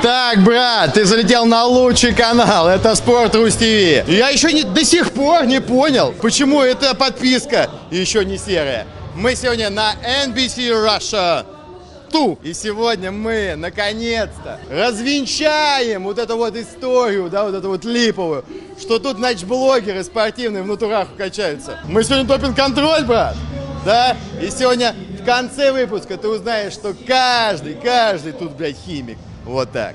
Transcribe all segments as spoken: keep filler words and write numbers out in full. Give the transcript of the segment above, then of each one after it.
Так, брат, ты залетел на лучший канал, это Спорт.рус ТВ. Я еще не, до сих пор не понял, почему эта подписка еще не серая. Мы сегодня на эн би си Russia два. И сегодня мы, наконец-то, развенчаем вот эту вот историю, да, вот эту вот липовую, что тут, значит, блогеры спортивные в натураху качаются. Мы сегодня допинг-контроль, брат, да? И сегодня в конце выпуска ты узнаешь, что каждый, каждый тут, блядь, химик. Вот так.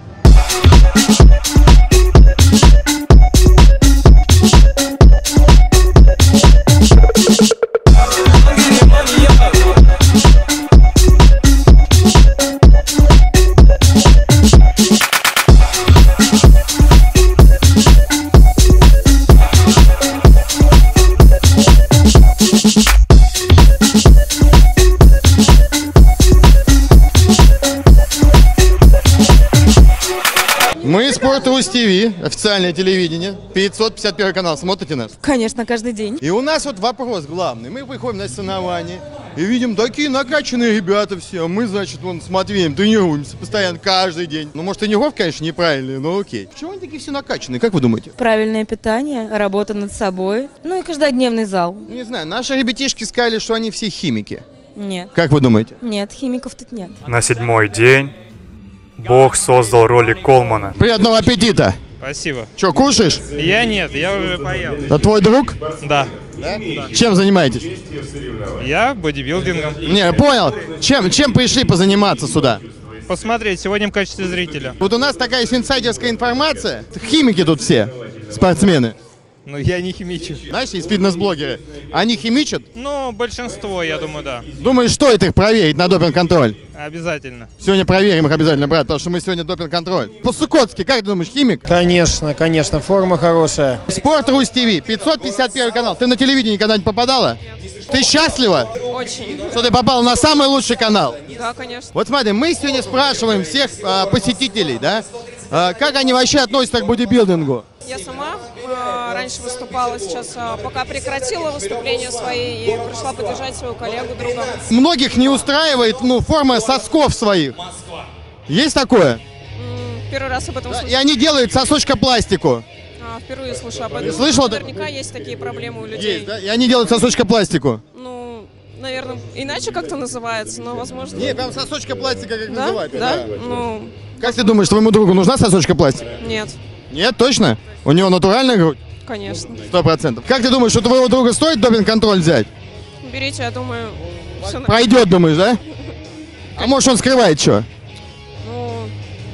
Мы Спорт.рус ТВ, официальное телевидение, пятьсот пятьдесят первый канал, смотрите нас? Конечно, каждый день. И у нас вот вопрос главный, мы выходим на соревнования и видим такие накачанные ребята все, мы, значит, вон с Матвеем тренируемся постоянно, каждый день. Ну, может, тренировка, конечно, неправильная, но окей. Почему они такие все накачанные, как вы думаете? Правильное питание, работа над собой, ну и каждодневный зал. Не знаю, наши ребятишки сказали, что они все химики. Нет. Как вы думаете? Нет, химиков тут нет. На седьмой день Бог создал ролик Колмана. Приятного аппетита! Спасибо. Че, кушаешь? Я нет, я уже поел. Это твой друг? Да. Да? Чем занимаетесь? Я бодибилдингом. Не, понял. Чем, чем пришли позаниматься сюда? Посмотреть сегодня в качестве зрителя. Вот у нас такая есть инсайдерская информация. Химики тут все, спортсмены. Ну, я не химичу. Знаешь, есть фитнес-блогеры. Они химичат? Ну, большинство, я думаю, да. Думаешь, стоит их проверить на допинг-контроль? Обязательно. Сегодня проверим их обязательно, брат, потому что мы сегодня допинг-контроль. По-сукотски, как ты думаешь, химик? Конечно, конечно, форма хорошая. Спорт.рус ТВ, пятьсот пятьдесят первый канал. Ты на телевидении когда-нибудь попадала? Нет. Ты счастлива? Очень. Что ты попала на самый лучший канал? Да, конечно. Вот смотри, мы сегодня спрашиваем всех а, посетителей, да, а, как они вообще относятся к бодибилдингу? Я сама э, раньше выступала, сейчас э, пока прекратила выступления свои и пришла поддержать своего коллегу, друга. Многих не устраивает, ну, форма сосков своих. Есть такое? М, Первый раз об этом Да, слышу. и они делают сосочкопластику. А, впервые слышу об этом. Не слышала? Наверняка есть такие проблемы у людей. Есть, да? И они делают сосочкопластику. Ну, наверное, иначе как-то называется, но возможно. Не, прям сосочкопластика, как Да? называют. Да? Ну, Как ты думаешь, твоему другу нужна сосочкопластика? нет, Нет, точно? У него натуральная грудь? конечно. Сто процентов. Как ты думаешь, у твоего друга стоит допинг-контроль взять? Берите, я думаю, все на... Пройдет, думаешь, да? А может, он скрывает что? Ну,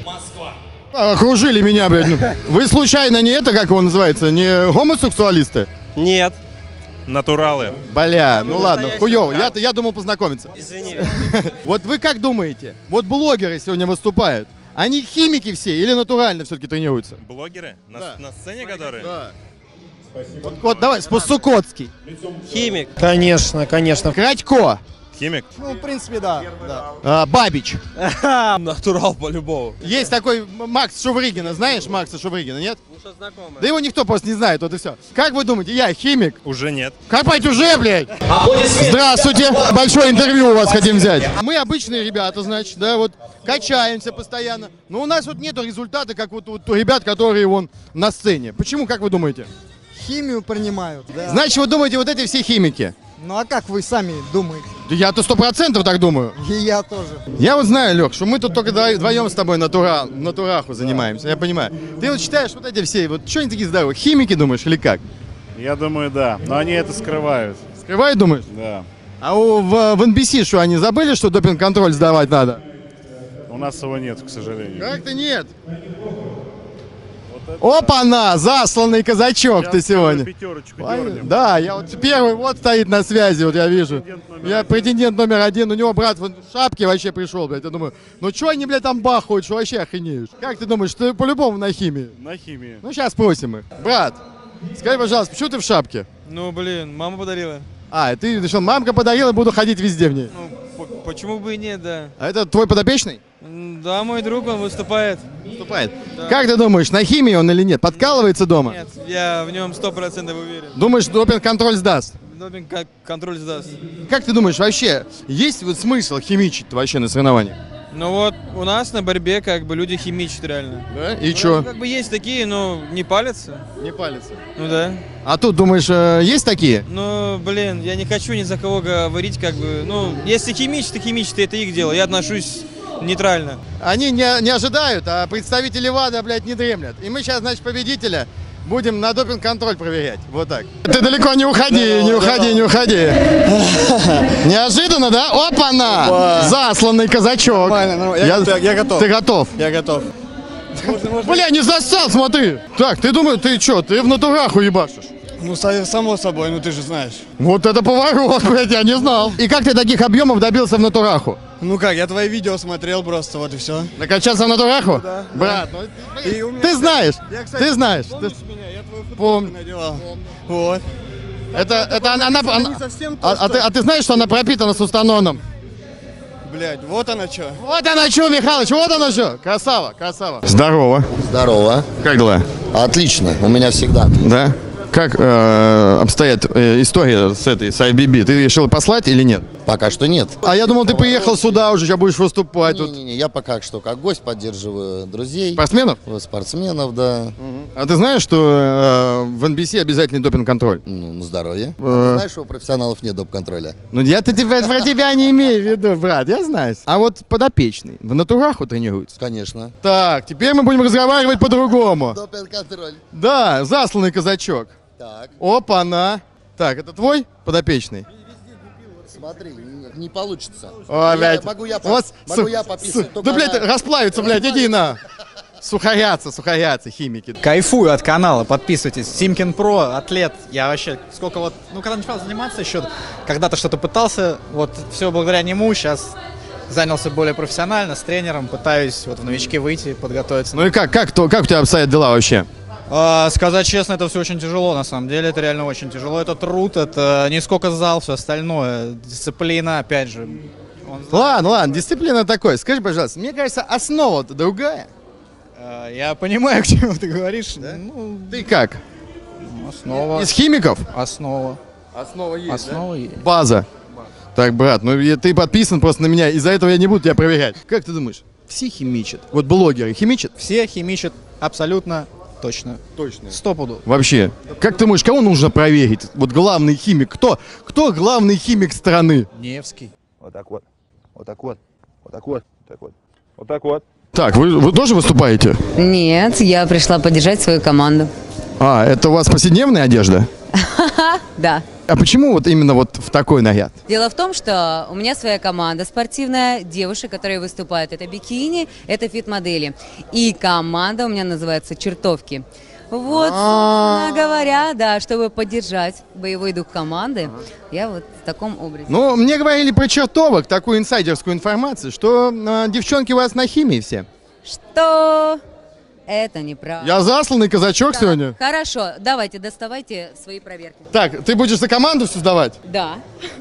Окружили меня, блядь. Ну, вы случайно не это, как его называется, не гомосексуалисты? Нет. Натуралы. Бля, ну ладно, хуёво, я, я думал познакомиться. Извини. Вот вы как думаете, вот блогеры сегодня выступают, они химики все или натурально все-таки тренируются? Блогеры? На, Да. на сцене которые? Да. Вот, вот давай, по-сукотски. Химик. Конечно, конечно. Кратько. Химик? Ну, в принципе, да. да. А, Бабич. Натурал по-любому. Есть такой Макс Шувригина, знаешь Макса Шувригина, нет? Ну что, знакомый? Да его никто просто не знает, вот и все. Как вы думаете, я химик? Уже нет. Копать уже, блядь! Здравствуйте! Большое интервью у вас хотим взять. Мы обычные ребята, значит, да, вот качаемся постоянно. Но у нас вот нету результата, как вот, вот у ребят, которые вон на сцене. Почему, как вы думаете? Химию принимают, да. Значит, вы думаете, вот эти все химики? Ну а как вы сами думаете? Да я-то сто процентов так думаю. И я тоже. Я вот знаю, Лех, что мы тут только вдвоем с тобой натура, натураху занимаемся, я понимаю. Ты вот считаешь, вот эти все, вот что они такие здоровые, химики, думаешь, или как? Я думаю, да. Но они это скрывают. Скрывают, думаешь? Да. А у, в, в эн би си что, они забыли, что допинг-контроль сдавать надо? У нас его нет, к сожалению. Как-то нет. Опа-на, засланный казачок Сейчас ты сегодня. пятерочку Ай, дернем. Да, я вот первый вот стоит на связи, вот я вижу. Я претендент номер один, у него брат в шапке вообще пришел, блядь. Я думаю, ну что они, блядь, там бахают, что вообще охренеешь? Как ты думаешь, ты по-любому на химии? На химии. Ну сейчас спросим их. Брат, скажи, пожалуйста, почему ты в шапке? Ну, блин, мама подарила. А, ты решил, мамка подарила, буду ходить везде в ней. Ну, почему бы и нет, да. А это твой подопечный? Да, мой друг, он выступает. Выступает. Да. Как ты думаешь, на химии он или нет? Подкалывается дома? Нет, я в нем сто процентов уверен. Думаешь, допинг-контроль сдаст? Допинг-контроль сдаст. Как ты думаешь, вообще, есть вот смысл химичить вообще на соревнованиях? Ну вот, у нас на борьбе как бы люди химичат реально. Да? И Ну, чё? как бы есть такие, но не палятся. Не палится. Ну да. А тут, думаешь, э, есть такие? Ну, блин, я не хочу ни за кого говорить, как бы. Ну, если химичат, то химичат, это их дело. Я отношусь нейтрально. Они не, не ожидают, а представители ВАДА, блядь, не дремлят. И мы сейчас, значит, победителя будем на допинг-контроль проверять. Вот так. Ты далеко не уходи, не уходи, не уходи. Неожиданно, да? Опа-на! Засланный казачок. Я, я готов. Ты готов? Я готов. Бля, не засал, смотри. Так, ты думаешь, ты что, ты в натураху ебашишь? Ну, са- само собой, ну ты же знаешь. Вот это поворот, блядь, я не знал. И как ты таких объемов добился в натураху? Ну как, я твои видео смотрел просто, вот и все. Накачаться в натураху? Да. Брат, ну, ты, И у меня- ты знаешь, Я, кстати, ты знаешь. Помнишь Ты- меня? Я твою футболку Помню. надевал. Вот. Это, это она, она- она- не совсем то, а, а что- ты, а ты знаешь, что она пропитана сустаноном? Блядь, вот она что. Вот она что, Михалыч, вот она что. Красава, красава. Здорово. Здорово. Как дела? Отлично. У меня всегда. Да? Как э, обстоят э, история с этой, с ай би би? Ты решил послать или нет? Пока что нет. А я думал, ты приехал сюда уже, сейчас будешь выступать тут. Не-не-не, я пока что как гость поддерживаю друзей, Спортсменов? спортсменов, да. А ты знаешь, что э, в эн би си обязательный допинг-контроль? Ну, на здоровье. Э. А ты знаешь, что у профессионалов нет доп-контроля? Ну, я-то тебя, про тебя не имею в виду, брат, я знаю. А вот подопечный в натураху тренируется? Конечно. Так, теперь мы будем разговаривать по-другому. Доп-контроль. Да, засланный казачок. Так, Опа-на. Так, это твой подопечный? смотри, не, не получится. О, Я- блядь. могу я, по- Вот, могу су- я пописать, су- только Да, блядь, она- расплавится, блядь, иди на. Сухарятся, сухарятся, химики. Кайфую от канала, подписывайтесь. Симкин Про, атлет. Я вообще сколько вот, ну когда начал заниматься еще, когда-то что-то пытался, вот все благодаря нему, сейчас занялся более профессионально, с тренером, пытаюсь вот в новички выйти, подготовиться. Ну и как, как, то, как у тебя обстоят дела вообще? А, сказать честно, это все очень тяжело, на самом деле, это реально очень тяжело. Это труд, это не сколько зал, все остальное, дисциплина, опять же. Он- Ладно, ладно, дисциплина такой. Скажи, пожалуйста, мне кажется, основа-то другая. А, я понимаю, к чему ты говоришь. Ну, Ты как? основа. Из химиков? Основа. Основа есть, Основа есть. База. Так, брат, ну я- ты подписан просто на меня, из-за этого я не буду тебя проверять. Как ты думаешь, все химичат? Вот блогеры химичат? Все химичат абсолютно точно. Точно. Стопуду. Вообще, как ты думаешь, кого нужно проверить? Вот главный химик, кто? Кто главный химик страны? Невский. Вот так вот. Вот так вот. Вот так вот. Вот так вот. Вот так вот. Так, вы, вы тоже выступаете? Нет, я пришла поддержать свою команду. А, это у вас повседневная одежда? Да. А почему вот именно вот в такой наряд? Дело в том, что у меня своя команда спортивная, девушек, которые выступают. Это бикини, это фит-модели. И команда у меня называется «Чертовки». Вот, собственно говоря, да, чтобы поддержать боевой дух команды, я вот в таком образе. Ну, мне говорили про чертовок, такую инсайдерскую информацию, что э, девчонки у вас на химии все. Что? Это неправда. Я засланный казачок Да. сегодня. Хорошо, давайте, доставайте свои проверки. Так, ты будешь за команду все сдавать? Да.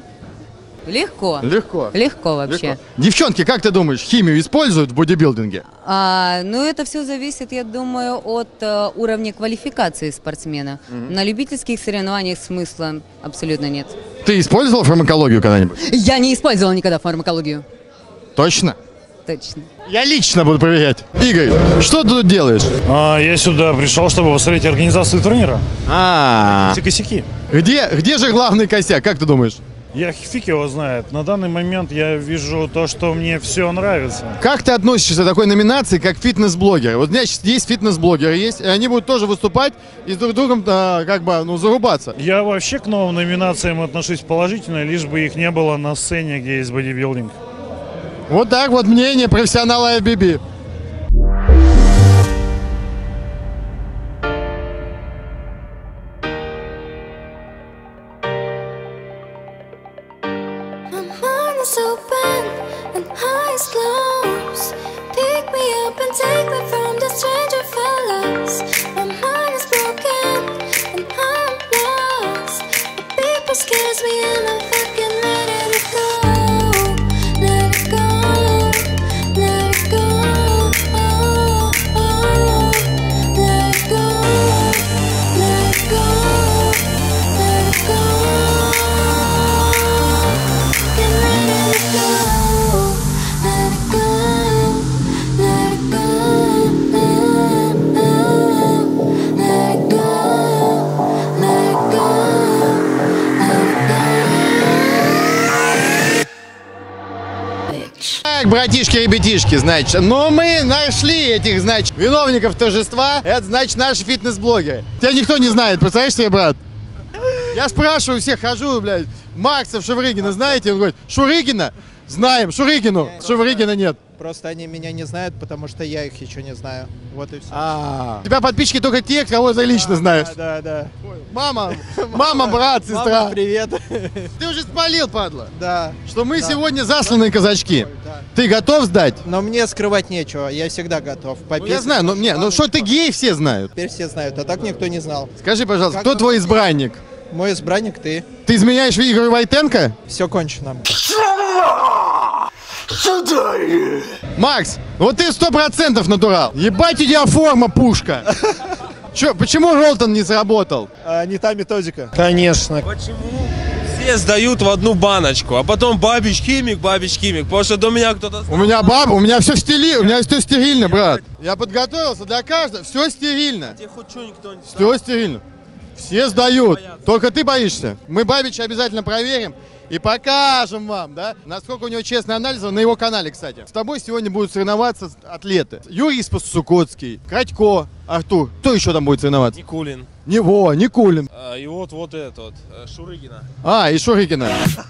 Легко. Легко. Легко вообще. Легко. Девчонки, как ты думаешь, химию используют в бодибилдинге? А, ну, это все зависит, я думаю, от э, уровня квалификации спортсмена. На любительских соревнованиях смысла абсолютно нет. Ты использовал фармакологию когда-нибудь? Я не использовала никогда фармакологию. Точно? Точно. Я лично буду проверять. Игорь, что ты тут делаешь? А, я сюда пришел, чтобы посмотреть организацию турнира. А, Эти косяки. где, где же главный косяк, как ты думаешь? Я фиг его знает. На данный момент я вижу то, что мне все нравится. Как ты относишься к такой номинации, как фитнес-блогеры? Вот у меня сейчас есть фитнес-блогеры, есть, и они будут тоже выступать и с друг другом а, как бы, ну, зарубаться. Я вообще к новым номинациям отношусь положительно, лишь бы их не было на сцене, где есть бодибилдинг. Вот так вот мнение профессионала ай би би. Open and eyes closed. Pick me up and take me from the stranger fellows. My mind is broken and I'm lost. The people scares me and I'm fucking let it go. Let it go. Let it go. братишки, ребятишки, значит. Но мы нашли этих, значит, виновников торжества. Это, значит, наши фитнес-блогеры. Тебя никто не знает, представляешь себе, брат? Я спрашиваю всех, хожу, блядь, Максов, Шурыгина, знаете? Он говорит, Шурыгина? Знаем, Шурыгину. Шурыгина нет. Просто они меня не знают, потому что я их еще не знаю. Вот и все. А, у тебя подписчики только те, кого ты лично знаешь. Да, да, да. Мама, мама, брат, сестра. Мама, привет. Ты уже спалил, падла. Да. Что мы Да. сегодня засланные казачки. Да. Ты готов сдать? Но мне скрывать нечего, я всегда готов. Ну, я знаю, но не, ну что ты гей, все знают. Теперь все знают, а так никто не знал. Скажи, пожалуйста, Как кто бы- твой избранник? Мой избранник ты. Ты изменяешь Игорю Войтенко? Все кончено. Макс, вот ты сто процентов натурал. Ебать, у тебя форма пушка. Че, почему Ролтон не сработал? А, не та методика. Конечно. Почему все сдают в одну баночку, а потом Бабич химик, Бабич химик? Потому что до меня кто-то... У меня баба, у меня все стили, у меня все стерильно, брат. Я подготовился для каждого, все стерильно. Тебе хоть что никто не Все стерильно. Все сдают. Только ты боишься. Мы Бабича обязательно проверим и покажем вам, да, насколько у него честный анализ на его канале, кстати. С тобой сегодня будут соревноваться атлеты. Юрий Спасукотский, Кратько, Артур. Кто еще там будет соревноваться? Никулин. Не во, Никулин. А, и вот вот этот, вот, э, Шурыгина. А, и Шурыгина.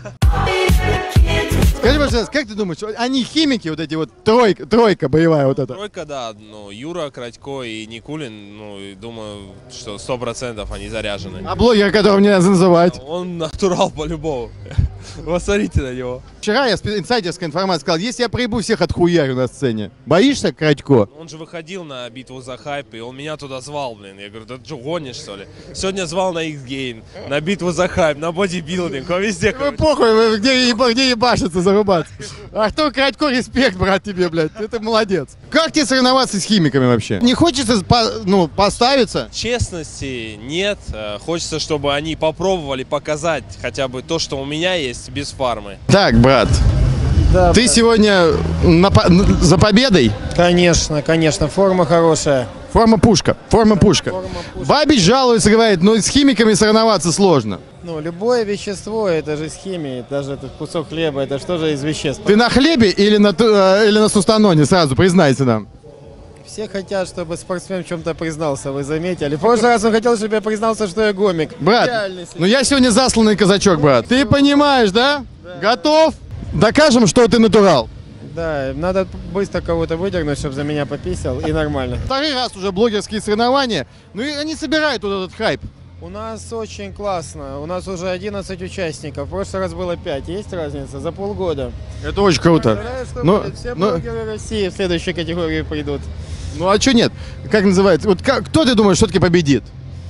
Скажи, пожалуйста, как ты думаешь, они химики, вот эти вот, тройка, тройка боевая вот эта? Тройка, да, ну, Юра, Кратько и Никулин, ну, и думаю, что сто процентов они заряжены. А блогер, которого нельзя называть? Он натурал по-любому. Посмотрите на него. Вчера я спе- инсайдерская информация сказал, если я проебу всех отхуярю на сцене, боишься, Кратько? Он же выходил на битву за хайп, и он меня туда звал, блин. Я говорю, ты что, гонишь, что ли? Сегодня звал на X-Gain, на битву за хайп, на бодибилдинг, он везде, Вы короче. похуй, вы где, еба- где ебашиться, зарубаться. Артур Кратько, респект, брат, тебе, блядь, ты молодец. Как тебе соревноваться с химиками вообще? Не хочется по- ну, поставиться? Честности нет. Э, Хочется, чтобы они попробовали показать хотя бы то, что у меня есть, без фармы. Так, брат, Да, ты сегодня на по- за победой? Конечно, конечно, форма хорошая. Форма пушка, форма пушка. Бабич жалуется, говорит, ну с химиками соревноваться сложно. Ну, любое вещество, это же с химией, даже этот кусок хлеба, это что же из веществ? Ты на хлебе или на, ту- э, или на сустаноне, сразу признайся нам. Все хотят, чтобы спортсмен в чем-то признался, вы заметили? В прошлый раз он хотел, чтобы я признался, что я гомик. Брат, Идеальный ну я сегодня засланный казачок, брат. Ты понимаешь, да? Готов? Докажем, что ты натурал. Да, надо быстро кого-то выдернуть, чтобы за меня пописал, и нормально. Второй раз уже блогерские соревнования, ну и они собирают вот этот хайп. У нас очень классно, у нас уже одиннадцать участников, в прошлый раз было пять, есть разница? За полгода. Это очень круто. Представляешь, что Ну, будет? Все ну- блогеры России в следующей категории придут. Ну а что нет? Как называется? Вот как, кто ты думаешь, все-таки победит?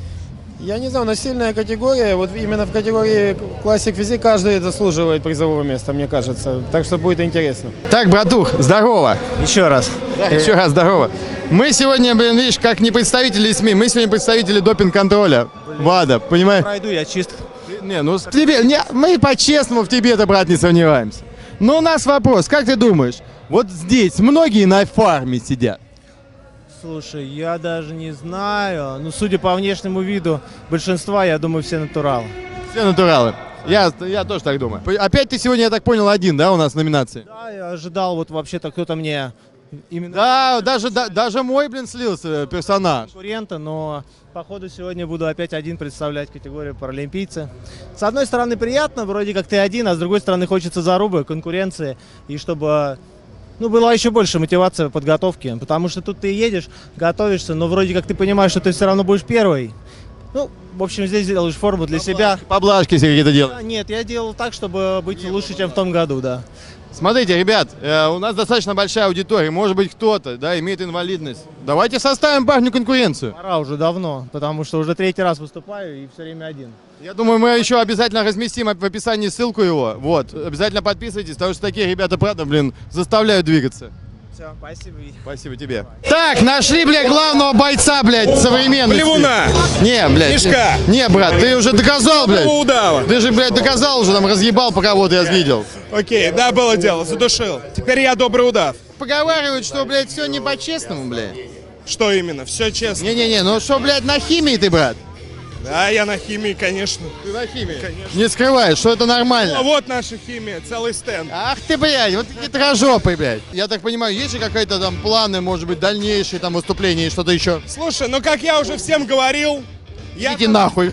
Я не знаю, но сильная категория, вот именно в категории Classic Physique каждый заслуживает призового места, мне кажется. Так что будет интересно. Так, братух, здорово. Еще раз. Да, еще раз здорово. Мы сегодня, блин, видишь, как не представители СМИ, мы сегодня представители допинг-контроля. ВАДА, понимаешь? Пройду, я чист. Не, ну в тебе, не, мы по-честному в тебе-то, брат, не сомневаемся. Но у нас вопрос, как ты думаешь, вот здесь многие на фарме сидят? Слушай, я даже не знаю. Ну, судя по внешнему виду большинства, я думаю, все натуралы. Все натуралы. Я, я тоже так думаю. Опять ты сегодня, я так понял, один, да, у нас в номинации? Да, я ожидал, вот вообще-то кто-то мне именно Да, даже, да, даже мой, блин, слился персонаж. конкурента, но походу сегодня буду опять один представлять категорию паралимпийцы. С одной стороны приятно, вроде как ты один, а с другой стороны хочется зарубы, конкуренции, и чтобы... Ну, была еще больше мотивация подготовки, потому что тут ты едешь, готовишься, но вроде как ты понимаешь, что ты все равно будешь первый. Ну, в общем, здесь делаешь форму для себя. Поблажки себе какие-то делаешь. А, Нет, я делал так, чтобы быть лучше, чем в том году, да. Смотрите, ребят, э, у нас достаточно большая аудитория, может быть кто-то, да, имеет инвалидность. Давайте составим парню конкуренцию. Пора уже давно, потому что уже третий раз выступаю и все время один. Я думаю, мы еще обязательно разместим в описании ссылку его. Вот, обязательно подписывайтесь, потому что такие ребята, правда, блин, заставляют двигаться. Все, спасибо. Спасибо тебе. Так, нашли, блядь, главного бойца, блядь, современности. Плевуна! Не, блядь. Мешка! Не, брат, ты уже доказал, блядь. Удава! Ты же, блядь, доказал уже, там, разъебал по кого-то, я видел. Окей, да, было дело, задушил. Теперь я добрый удав. Поговаривают, что, блядь, все не по-честному, блядь. Что именно? Все честно. Не-не-не, ну что, блядь, на химии ты, брат? Да, я на химии, конечно. Ты на химии? Конечно. Не скрываешь, что это нормально. Ну, вот наша химия, целый стенд. Ах ты, блядь, вот такие трожопы, блядь. Я так понимаю, есть же какие-то там планы, может быть, дальнейшие там выступления и что-то еще? Слушай, ну как я уже всем говорил, я Идите там, нахуй.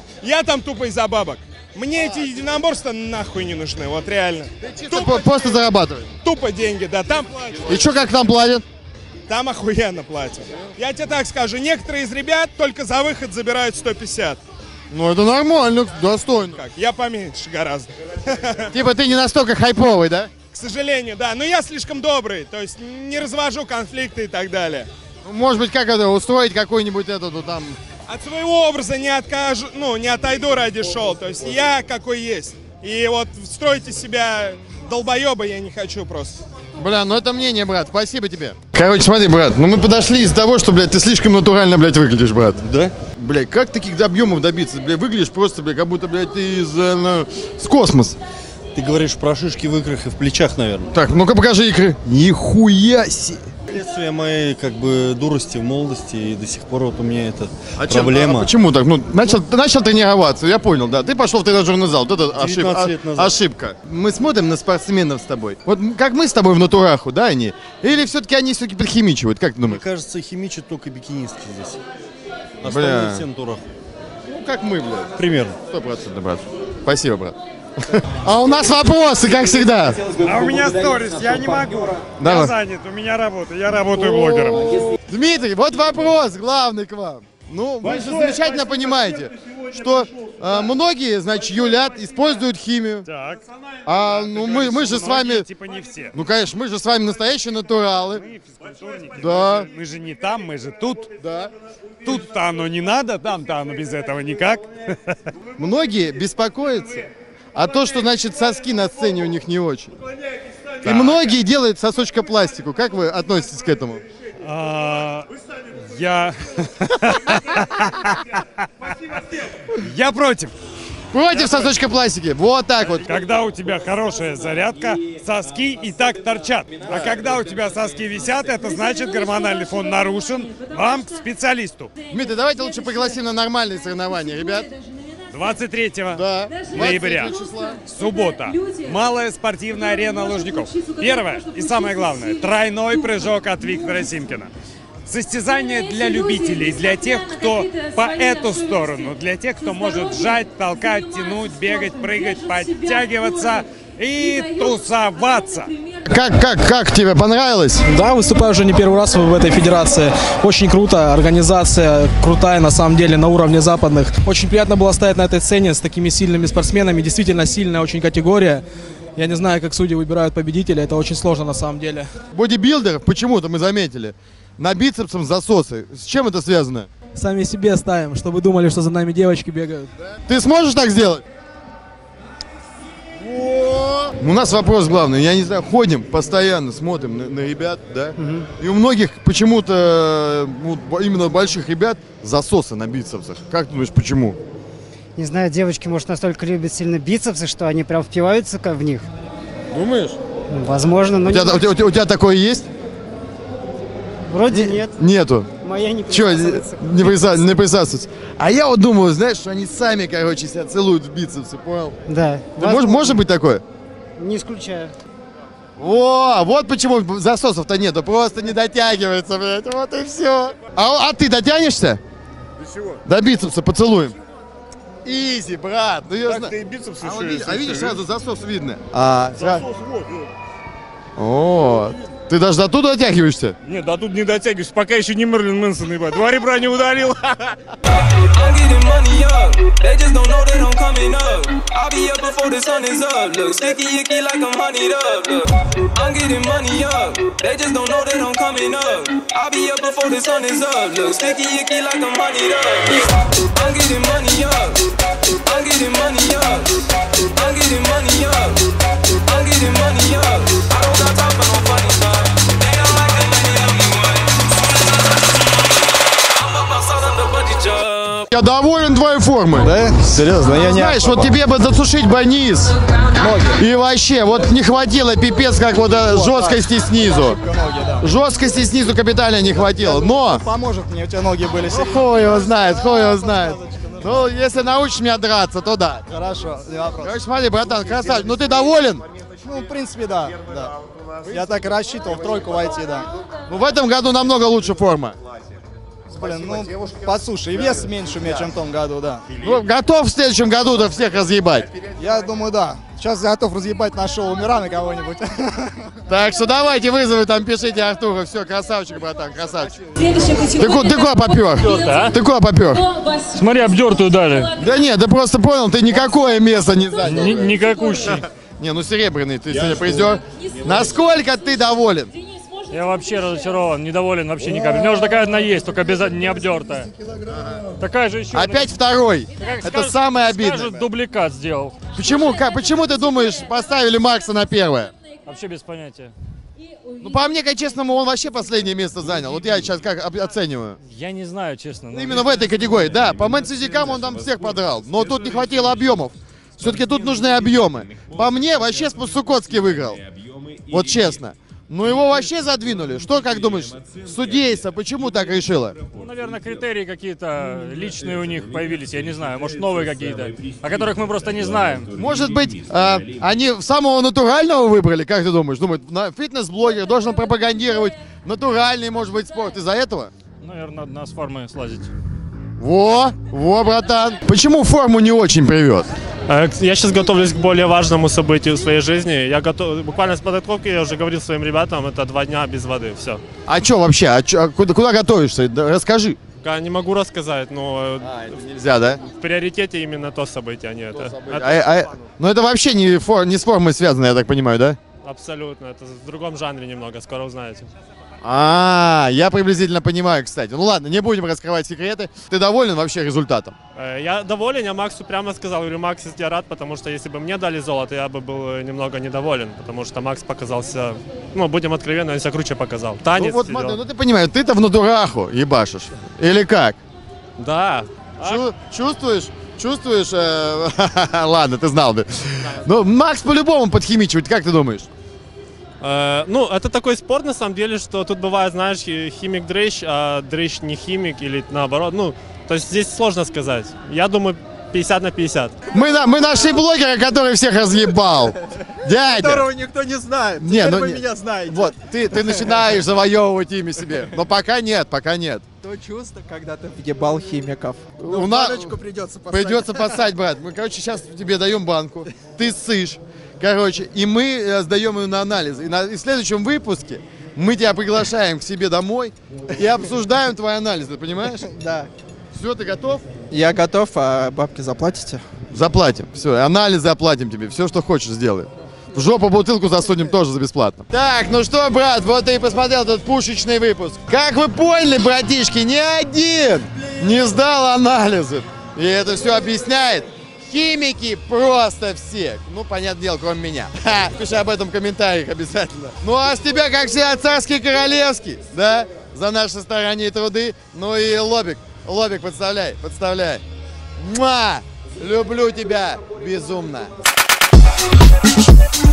я там тупо из-за бабок. Мне эти единоборства нахуй не нужны, вот реально. Тупо просто зарабатывать. Тупо деньги, да, там платят. И что, как там платят? Там охуенно платят. Я тебе так скажу, некоторые из ребят только за выход забирают сто пятьдесят. Ну это нормально, достойно. Как? Я поменьше гораздо. Типа ты не настолько хайповый, да? К сожалению, да. Но я слишком добрый, то есть не развожу конфликты и так далее. Может быть, как это, устроить какой-нибудь этот, ну, там... От своего образа не откажу, ну, не отойду ради шоу. То есть я какой есть. И вот строить из себя долбоеба я не хочу просто. Бля, ну это мнение, брат, спасибо тебе. Короче, смотри, брат, ну мы подошли из-за того, что, блядь, ты слишком натурально, блядь, выглядишь, брат. Да? Блядь, как таких объемов добиться? Блядь, выглядишь просто, блядь, как будто, блядь, ты из, э, ну, с космоса. Ты говоришь про шишки в икрах и в плечах, наверное. Так, ну-ка покажи икры. Нихуя себе. Следствие моей, как бы, дурости в молодости, и до сих пор вот у меня это А чем- проблема. а почему так? Ну, начал, ты начал тренироваться, я понял, да. Ты пошел в тренажерный зал, вот это ошиб- девятнадцать а- лет назад. ошибка. Мы смотрим на спортсменов с тобой. Вот м- как мы с тобой в натураху, да, они? Или все-таки они все-таки подхимичивают, как ты Мне думаешь? кажется, химичат только бикинистки здесь. Остальные Бля. все натурах. Ну, как мы, блядь. Примерно. Сто процентов, брат. Спасибо, брат. А у нас вопросы, как всегда. А у меня сторис, я не могу. Давай. Я занят, у меня работа, я работаю блогером. Дмитрий, вот вопрос главный к вам. Ну, вы же замечательно понимаете, что э, многие, значит, юлят, используют химию. Так. А ну мы, мы же с Многие, вами... Типа не все. Ну, конечно, мы же с вами настоящие натуралы. Мы физкультурники. Да. Мы же не там, мы же тут. Да. Тут-то оно не надо, там-то оно без этого никак. Многие беспокоятся о том, что, значит, соски на сцене у них не очень. И многие делают сосочкопластику. Как вы относитесь к этому? А, Я... Я против. Против сосочкопластики? Вот так вот. Когда у тебя хорошая зарядка, соски и так торчат. А когда у тебя соски висят, это значит гормональный фон нарушен. Вам к специалисту. Дмитрий, давайте лучше пригласим на нормальные соревнования, ребят. двадцать третьего Да. ноября, двадцать третьего числа. суббота, малая спортивная арена Лужников. Первое и самое главное, тройной прыжок от Виктора Симкина. Состязание для любителей, для тех, кто по эту сторону, для тех, кто может сжать, толкать, тянуть, бегать, прыгать, подтягиваться и тусоваться. Как, как, как тебе понравилось? Да, выступаю уже не первый раз в этой федерации. Очень круто, организация крутая на самом деле, на уровне западных. Очень приятно было стоять на этой сцене с такими сильными спортсменами. Действительно сильная очень категория. Я не знаю, как судьи выбирают победителя, это очень сложно на самом деле. Бодибилдеров почему-то мы заметили. На бицепсом засосы. С чем это связано? Сами себе ставим, чтобы думали, что за нами девочки бегают. Ты сможешь так сделать? У нас вопрос главный. Я не знаю, ходим постоянно, смотрим на, на ребят, да? И у многих почему-то, ну, именно больших ребят, засосы на бицепсах. Как ты думаешь, почему? Не знаю, девочки, может, настолько любят сильно бицепсы, что они прям впиваются как в них. Думаешь? Ну, возможно, но У тебя, не- у тебя- у тебя- у тебя такое есть? Вроде нет. Нету. Моя не Чё, присасывается. не, приса- не присасывается. А я вот думаю, знаешь, что они сами, короче, себя целуют в бицепсы, понял? Да. Ты возможно. мож- может быть такое? Не исключаю. О, вот почему засосов-то нету, просто не дотягивается, блядь, вот и все. А, а ты дотянешься? До чего? До бицепса поцелуем. Изи, брат, ну я Так знаю. ты и бицепс А, еще вот есть, видишь, а видишь, слушай, сразу засос видно. А, сра- Засос, вот, вот. О, ты даже до туда дотягиваешься? Нет, да тут не дотягиваюсь, пока еще не Мерлин Мэнсон, ебать. Два ребра не удалил. I'm getting money up. They just don't know that I'm coming up. I'll be up before the sun is up. Look, sticky icky like I'm honeyed up. Look, I'm getting money up. They just don't know that I'm coming up. I'll be up before the sun is up. Look, sticky icky like I'm honeyed up. I'm getting money up. I'm getting money up. I'm getting money up. I'm getting money up. I don't got time for no funny stuff. They don't like the money of me, boy. I'm up outside of the bungee jump. Я доволен твоей формой. Да? Серьезно, я не... Знаешь, вот тебе бы засушить бы низ. И вообще, вот не хватило пипец, как вот э, жесткости снизу. Жесткости снизу капитально не хватило. Но... Поможет мне, у тебя ноги были Ну, хуй его знает, хуй его знает. Ну, если научишь меня драться, то да. Хорошо, не вопрос. Короче, смотри, братан, красавчик, ну ты доволен? Ну, в принципе, да, да. Я так и рассчитывал в тройку войти, да. Ну, в этом году намного лучше форма. Блин, ну, послушай, и вес меньше у меня, чем в том году, да. Ну, готов в следующем году-то всех разъебать? Я думаю, да. Сейчас я готов разъебать на шоу Мирана кого-нибудь. Так что давайте вызовы там, пишите Артура. Все, красавчик, братан, красавчик. Ты, ку- ты куда попер? А? Ты куда попер? Смотри, обдертую дали. Да нет, ты просто понял, ты никакое место не занял. Ни- Никакущий. Не, ну серебряный ты сегодня призер. Насколько ты доволен? Я вообще разочарован, недоволен вообще ни капли. У меня уже такая одна есть, только обязательно не обдертая. Такая же еще. Опять второй. Это скажут- самое обидное. Скажут, дубликат сделал. Почему, как, почему ты думаешь, поставили Макса на первое? Вообще без понятия. Ну, по мне, как честному, он вообще последнее место занял. Вот я сейчас как об- оцениваю. Я не знаю, честно. но- Именно в этой категории, да. По мэнсизикам он там всех подрал. Но тут не хватило объемов. Все-таки тут нужны объемы. По мне, вообще Сукотский выиграл. Вот честно. Ну его вообще задвинули. Что, как думаешь, судейство почему так решило? Ну, наверное, критерии какие-то личные у них появились, я не знаю, может, новые какие-то, о которых мы просто не знаем. Может быть, э, они самого натурального выбрали, как ты думаешь? Думают, на- фитнес-блогер должен пропагандировать натуральный, может быть, спорт. Из-за этого? Наверное, надо с формы слазить. Во, во, братан. Почему форму не очень привез? Я сейчас готовлюсь к более важному событию в своей жизни. Я готов, буквально с подготовки, я уже говорил своим ребятам, это два дня без воды, все. А что вообще? А чё, а куда, куда готовишься? Да расскажи. Я не могу рассказать, но а, это нельзя, да? В приоритете именно то событие, а не это. это... А, а, ну это вообще не, фор, не с формой связано, я так понимаю, да? Абсолютно, это в другом жанре немного, скоро узнаете. А, я приблизительно понимаю, кстати. Ну ладно, не будем раскрывать секреты. Ты доволен вообще результатом? Я доволен, я Максу прямо сказал, говорю, Макс, я рад, потому что если бы мне дали золото, я бы был немного недоволен, потому что Макс показался, ну, будем откровенны, он себя круче показал. Танец. Ну вот смотри, ну ты понимаешь, ты-то в натураху ебашишь, или как? Да. Чу- чувствуешь? Чувствуешь? э, Ладно, ты знал бы. Ну, Макс по-любому подхимичивает, как ты думаешь? Э, ну, это такой спорт, на самом деле, что тут бывает, знаешь, химик-дрыщ, а дрыщ не химик, или наоборот, ну, то есть здесь сложно сказать. Я думаю, пятьдесят на пятьдесят. Мы, на- мы нашли блогера, который всех разъебал. Дядя! Которого никто не знает. Не, Теперь ну вы не- меня знаете. Вот, ты, ты начинаешь завоевывать имя себе. Но пока нет, пока нет. То чувство, когда ты въебал химиков. У Ну, нас- баночку придется поставить. Придется подсать, брат. Мы, короче, сейчас тебе даем банку, ты ссышь, короче, и мы э, сдаем ее на анализ. И, на, и в следующем выпуске мы тебя приглашаем к себе домой и обсуждаем твои анализы, понимаешь? Да. Все, ты готов? Я готов, а бабки заплатите? Заплатим. Все, анализы оплатим тебе. Все, что хочешь, сделаем. В жопу бутылку засунем тоже за бесплатно. Так, ну что, брат, вот ты и посмотрел этот пушечный выпуск. Как вы поняли, братишки, ни один не сдал анализы. И это все объясняет. Химики просто все. Ну, понятное дело, кроме меня. Ха, пиши об этом в комментариях обязательно. Ну, а с тебя, как всегда, царский королевский, да? За наши старания и труды. Ну и лобик. Лобик, подставляй, подставляй. Муа! Люблю тебя безумно.